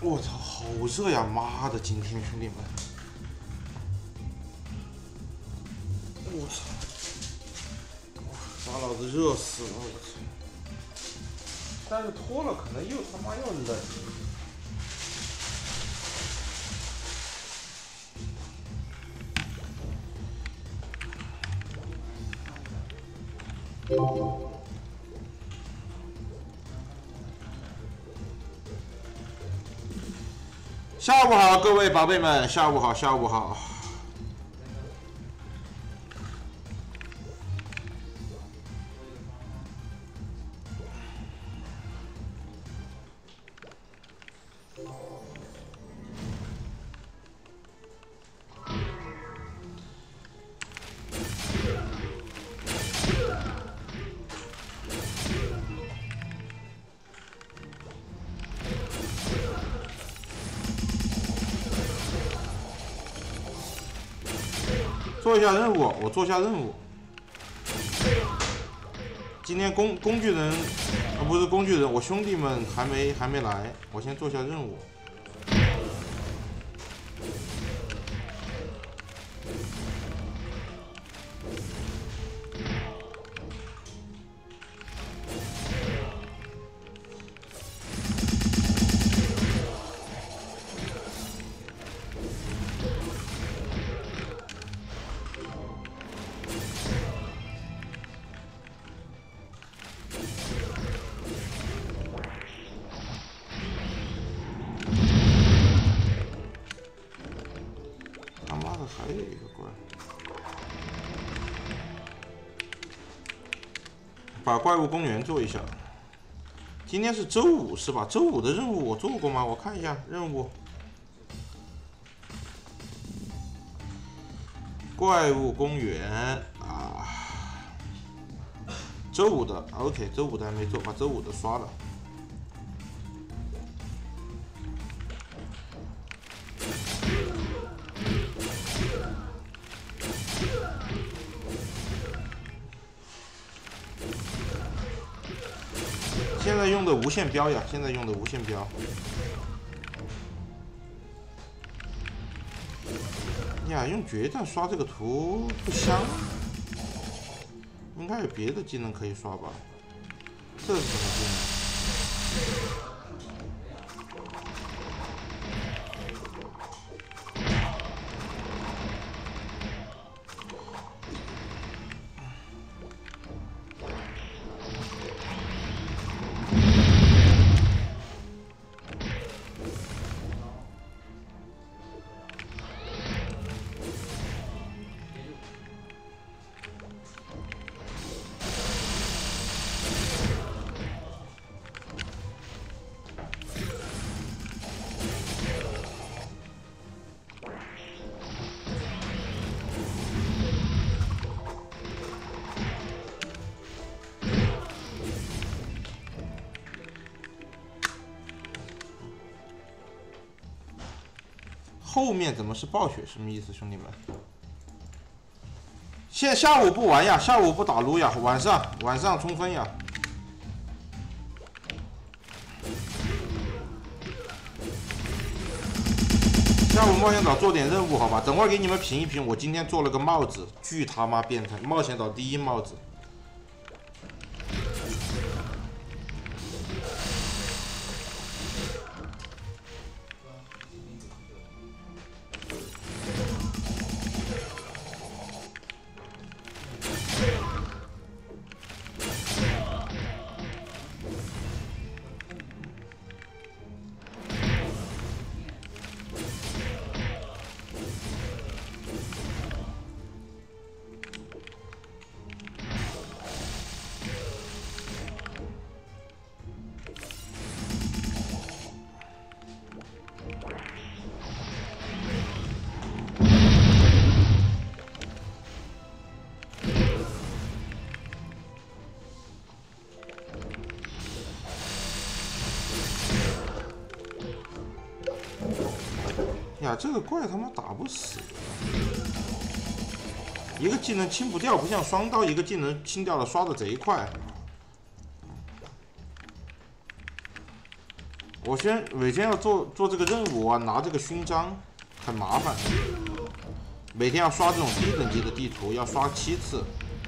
我操，好热呀！妈的，今天兄弟们，我操，把老子热死了！我操！但是脱了可能又他妈要冷。下午好，各位宝贝们，下午好，下午好。做一下任务，我做一下任务。今天工具人，不是工具人，我兄弟们还没来，我先做一下任务。还有一个怪，把怪物公园做一下。今天是周五是吧？周五的任务我做过吗？我看一下任务。怪物公园啊，周五的 OK， 周五的还没做，把周五的刷了。现在用的无限标呀，现在用的无限标。呀，用决战刷这个图不香，应该有别的技能可以刷吧？这是什么技能？后面怎么是暴雪？什么意思，兄弟们？下午不玩呀，下午不打撸呀，晚上冲锋呀。下午冒险岛做点任务好吧？等会儿给你们评一评，我今天做了个帽子，巨他妈变态！冒险岛第一帽子。呀，这个怪他妈打不死，一个技能清不掉，不像双刀，一个技能清掉了，刷的贼快。 我首先要做这个任务啊，拿这个勋章很麻烦，每天要刷这种低等级的地图，要刷7次。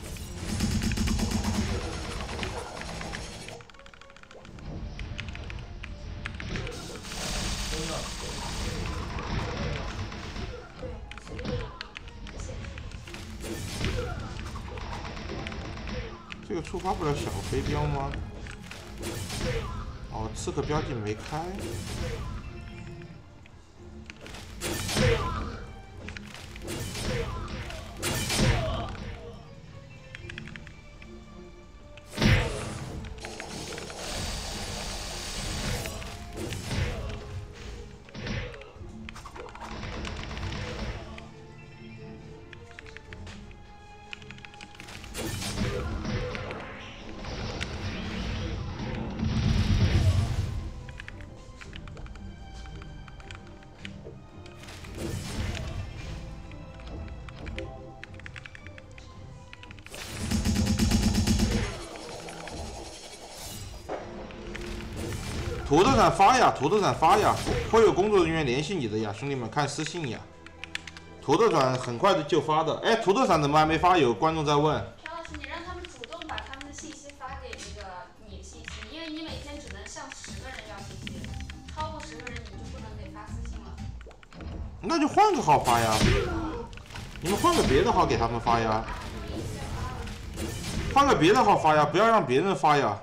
这个触发不了小飞镖吗？哦，刺客标记没开。土豆伞发呀，土豆伞发呀，会有工作人员联系你的呀，兄弟们看私信呀。土豆伞很快就发的，哎，土豆伞怎么还没发？有观众在问。 朴老师，你让他们主动把他们的信息发给那个你的信息，因为你每天只能向10个人要信息，超过10个人你就不能给发私信了。 那就换个号发呀，你们换个别的号给他们发呀，换个别的号发呀，不要让别人发呀。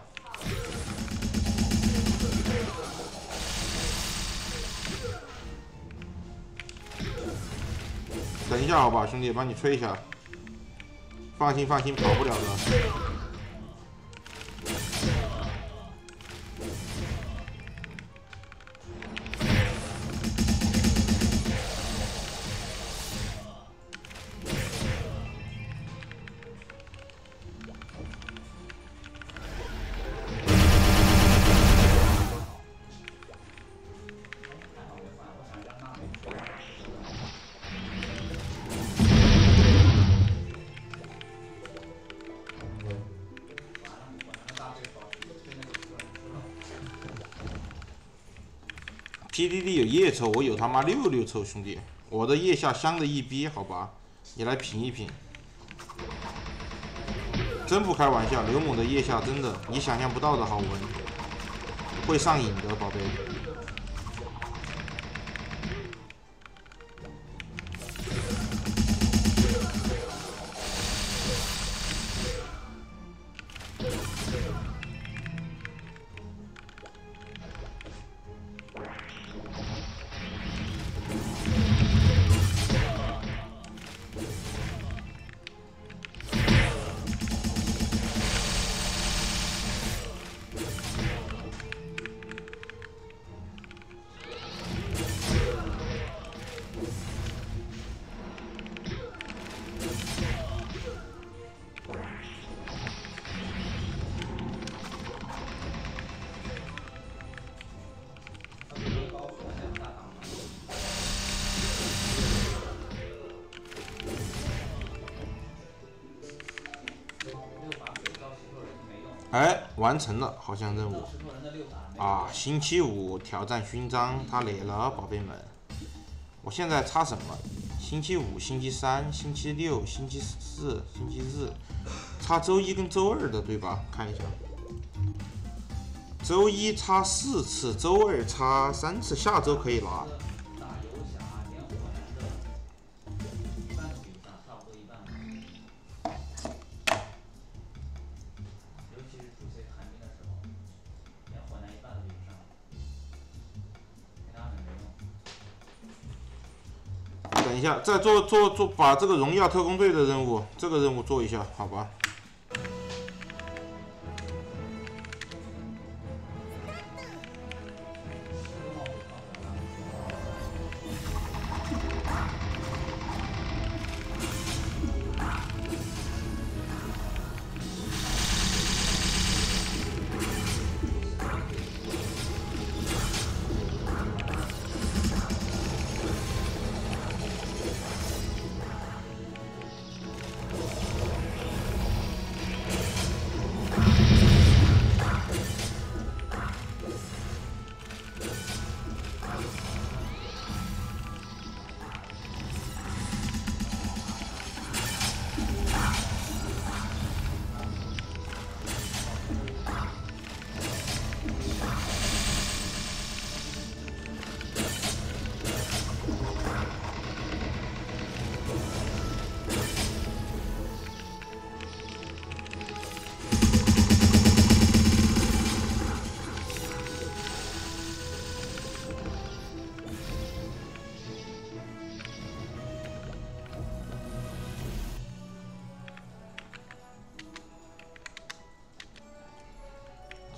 等一下，好吧，兄弟，帮你吹一下。放心，放心，跑不了的。PDD 有夜抽，我有他妈66抽，兄弟，我的腋下香的一逼，好吧，你来品一品，真不开玩笑，刘某的腋下真的你想象不到的好闻，会上瘾的，宝贝。哎，完成了，好像任务啊！星期五挑战勋章，他来了，宝贝们。我现在差什么？星期五、星期三、星期六、星期四、星期日，差周一跟周二的，对吧？看一下，周一差4次，周二差3次，下周可以拿。等一下，再做，把这个荣耀特工队的任务，这个任务做一下，好吧？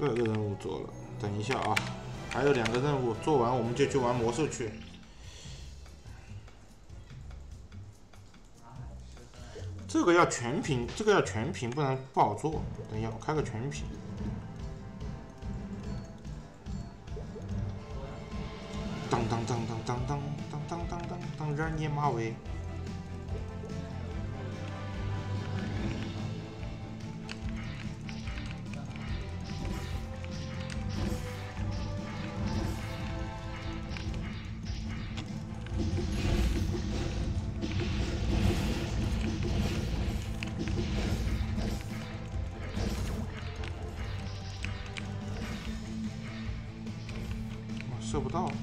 这个任务做了，等一下啊，还有2个任务做完，我们就去玩魔兽去。这个要全屏，不然不好做。等一下，我开个全屏。当当当当当当当当当当当，让你马尾。射不到。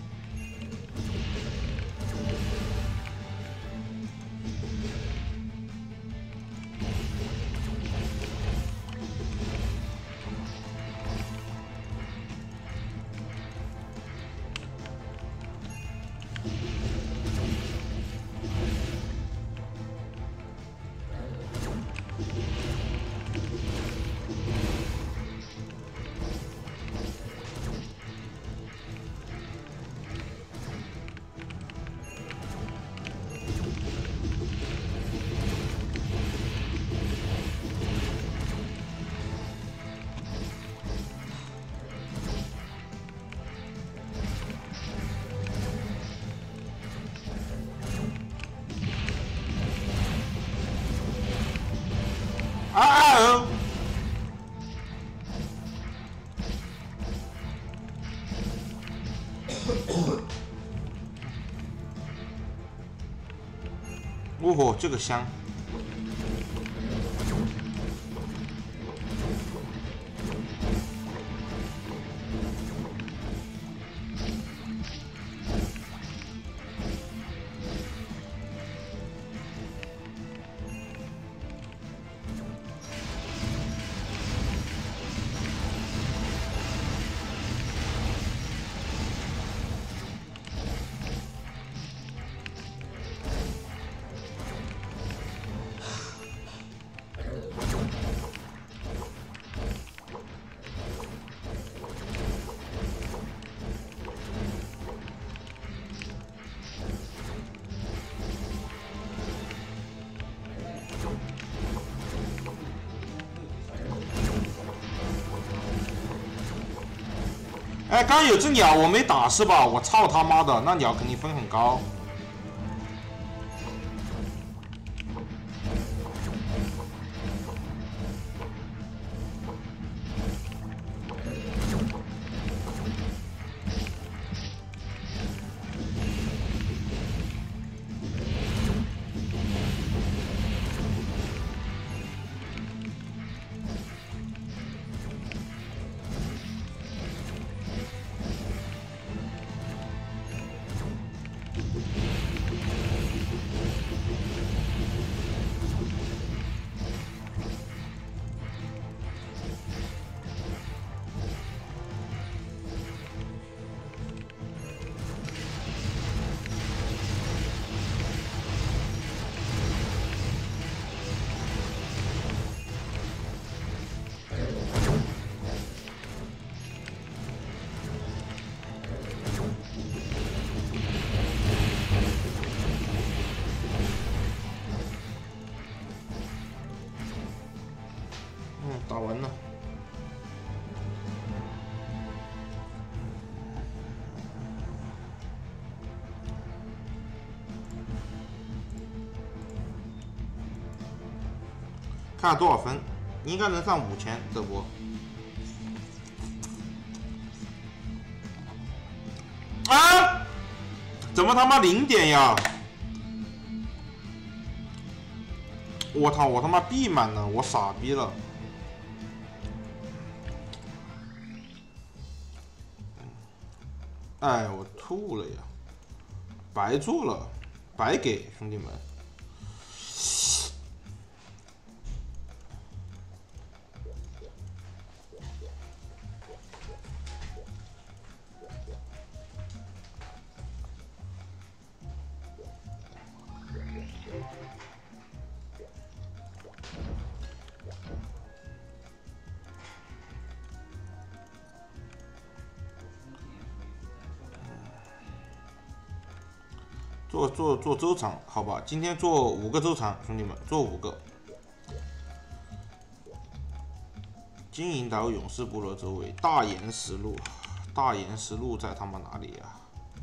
啊！哦吼，这个香！哎，刚刚有只鸟我没打是吧？我操他妈的，那鸟肯定分很高。打完了。看下多少分，应该能上5000这波。啊！怎么他妈0点呀？我操！我他妈闭满了，我傻逼了。哎，我吐了呀！白做了，白给兄弟们。 做周场，好吧，今天做5个周场，兄弟们，做5个。金银岛勇士部落周围，大岩石路，大岩石路在他妈哪里呀？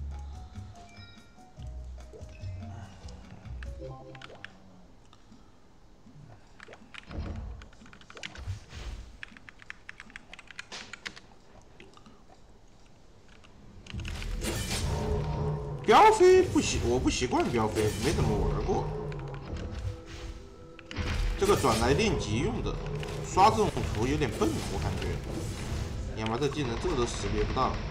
标飞我不习惯标飞，没怎么玩过。这个转来练级用的，刷这种图有点笨，我感觉。你看吧，这技能这个都识别不到。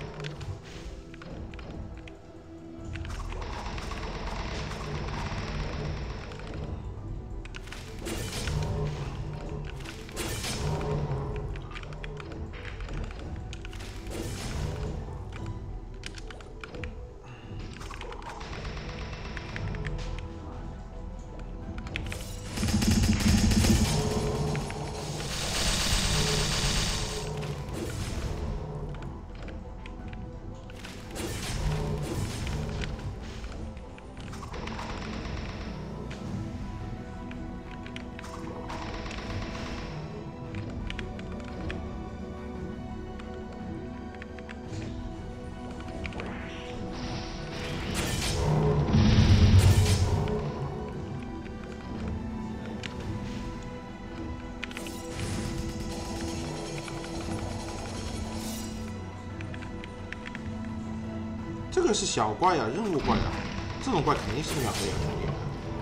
这个是小怪呀，任务怪呀，这种怪肯定是秒的呀，兄弟。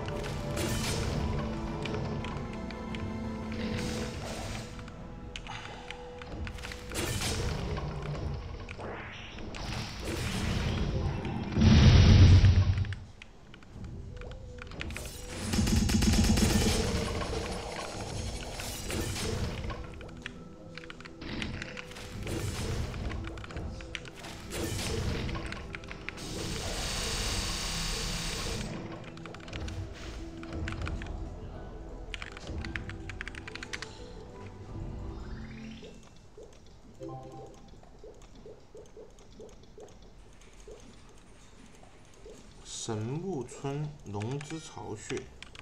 神木村龙之巢穴。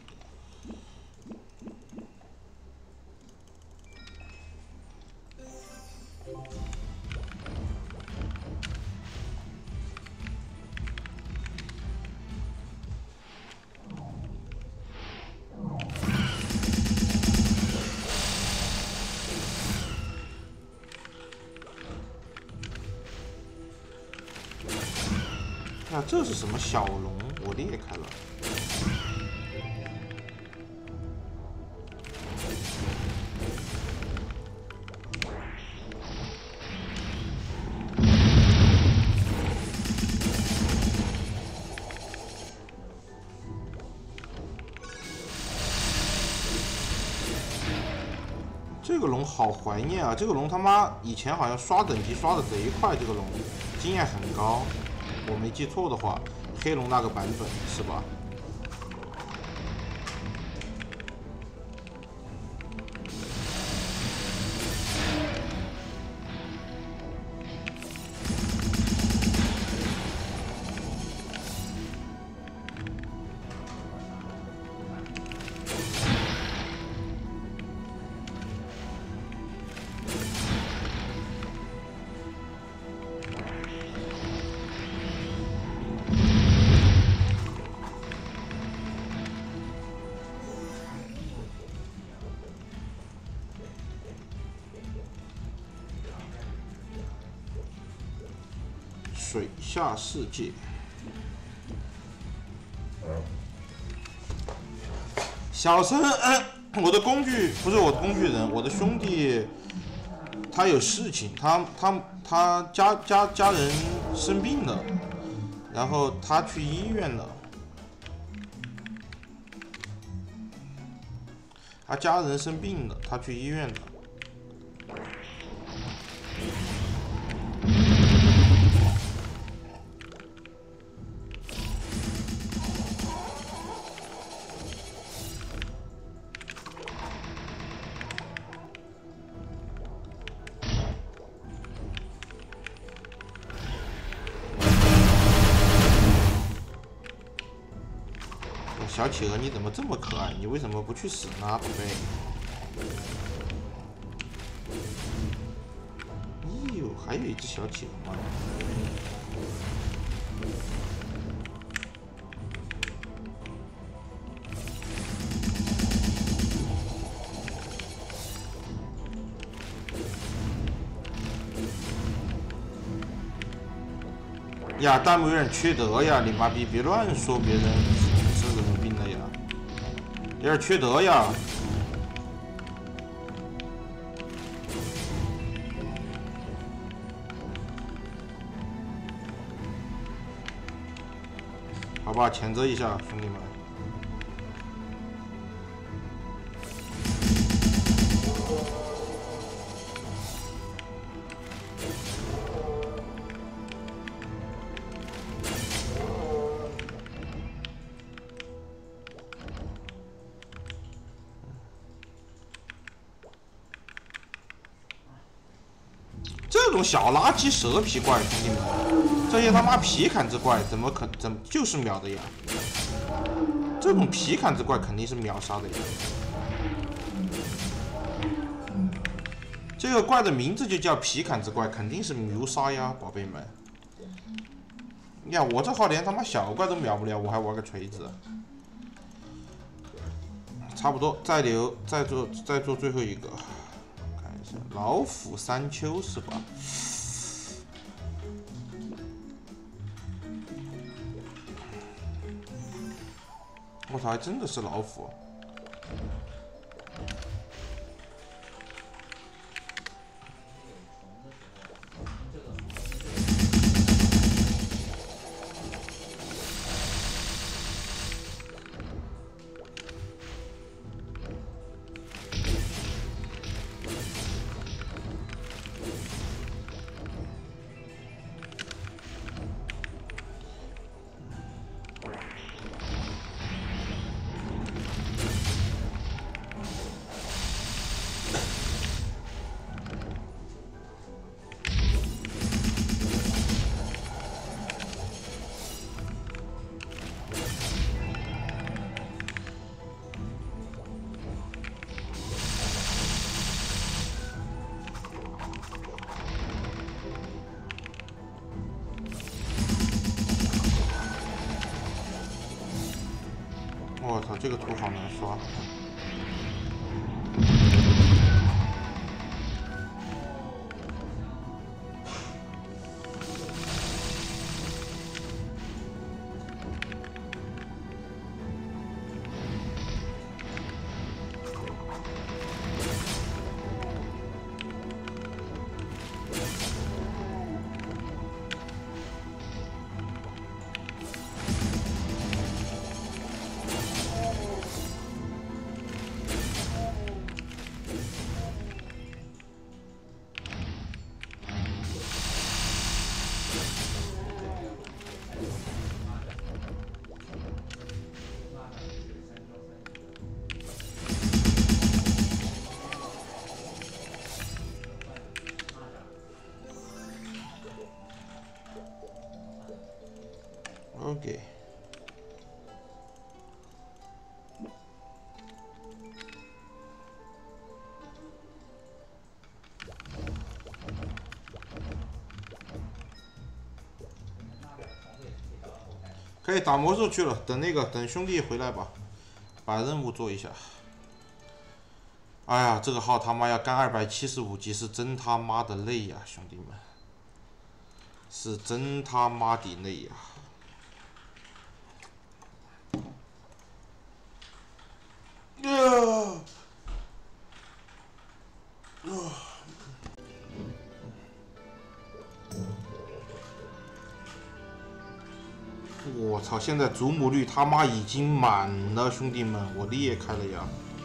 啊，这是什么小龙？我裂开了。这个龙好怀念啊！这个龙他妈以前好像刷等级刷的贼快，这个龙经验很高。我没记错的话，黑龙那个版本是吧？水下世界，小生，我的工具不是我的工具人，我的兄弟，他有事情，他家人生病了，然后他去医院了，他家人生病了，他去医院了。 小企鹅，你怎么这么可爱？你为什么不去死呢，宝贝？咦呦，还有一只小企鹅吗？呀，弹幕有点缺德呀！你妈逼，别乱说别人生什么病了呀！有点缺德呀！好吧，谴责一下兄弟们。这种小垃圾蛇皮怪，兄弟们，这些他妈皮坎子怪怎么就是秒的呀？这种皮坎子怪肯定是秒杀的呀。这个怪的名字就叫皮坎子怪，肯定是秒杀呀，宝贝们。呀，我这号连他妈小怪都秒不了，我还玩个锤子。差不多，再做最后一个。老虎山丘是吧？我操，还真的是老虎！我操，这个图好难刷。OK。可以打魔兽去了，等兄弟回来吧，把任务做一下。哎呀，这个号他妈要干275级是真他妈的累呀，兄弟们，是真他妈的累呀！我操！现在祖母绿他妈已经满了，兄弟们，我裂开了呀！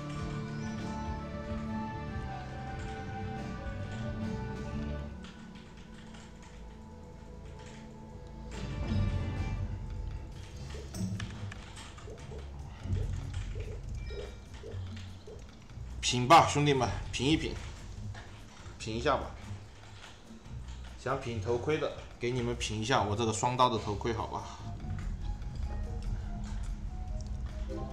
品吧，兄弟们，品一品，品一下吧。想品头盔的，给你们品一下我这个双刀的头盔，好吧？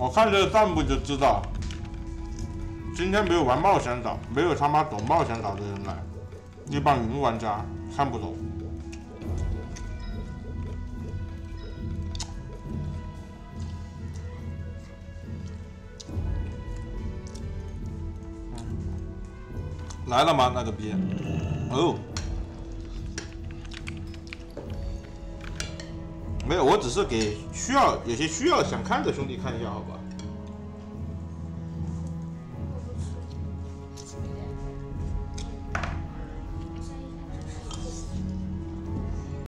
我看这个弹幕就知道，今天没有玩冒险岛，没有他妈懂冒险岛的人来，一帮云玩家看不懂。来了吗？那个逼？哦，没有，我只是给有些需要想看的兄弟看一下，好吧？